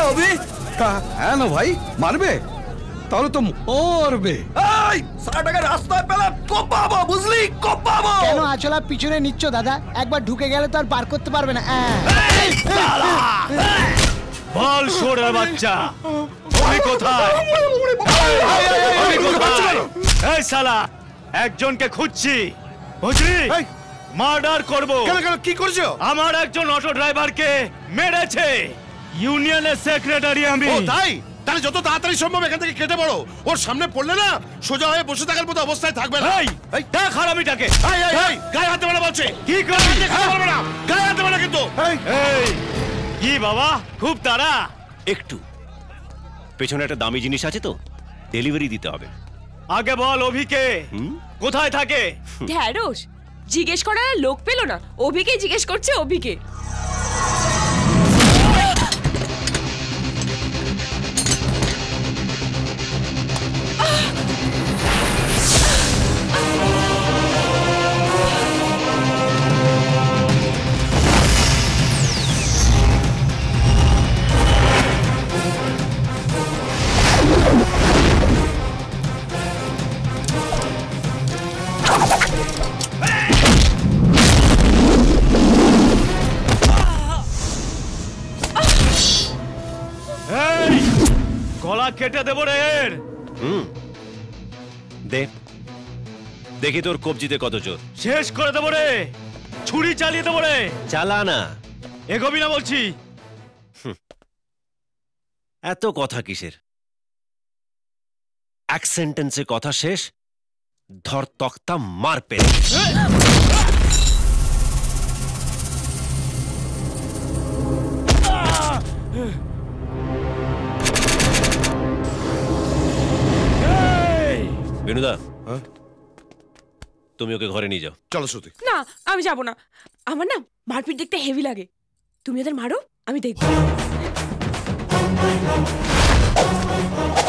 অভি? হ্যাঁ না ভাই, মারবে? তাহলে তো মরবে। এই সারাটাকে রাস্তায় পেলে কোপাবো, বুঝলি? কোপাবো। কেন আঁচলা পিছনে নিচ্ছ দাদা? একবার ঢুকে গেলে তো আর পার করতে পারবে না। বল শোরের বাচ্চা, অভি কোথায়? অভি কোথায়? এই শালা, একজনকে খুঁজছি, বুঝলি? মার্ডার করবো। কি করছো? আমার একজন অটো ড্রাইভারকে মেরেছে ইউনিয়নের সেক্রেটারি আমি। ও তাই? তাহলে যত তাড়াতাড়ি সম্ভব এখান থেকে কেটে পড়ো। ওর সামনে পড়লে না সোজা হয়ে বসে থাকার মতো অবস্থায় থাকবে না। এই দেখ হারামিটাকে। গায়ে হাতে মারা বলছে। কি করবি? বলবে না, গায়ে হাতে মারা কিন্তু। এই কি বাবা, খুব তাড়া? একটু পেছনে একটা দামি জিনিস আছে তো, ডেলিভারি দিতে হবে। আগে বল অভিকে কোথায় থাকে? ঢ্যাঁড়স জিজ্ঞেস করার লোক পেল না, অভিকে জিজ্ঞেস করছে। অভিকে গলা কেটে দেবো রে। দে দেখি তোর কবজিতে কত জোর। শেষ করে দেবো রে, ছুরি চালিয়ে দেবো রে। চালা না, এগোবি না বলছি। এত কথা কিসের? এক সেন্টেন্সে কথা শেষ, ধর তক্তা মার পেরে। বেনুদা, তুমি ওকে ঘরে নিয়ে যাও। চলো শ্রুতি। না, আমি যাব না। আমার না মারপিট দেখতে হেভি লাগে। তুমি ওদের মারো, আমি দেখবো।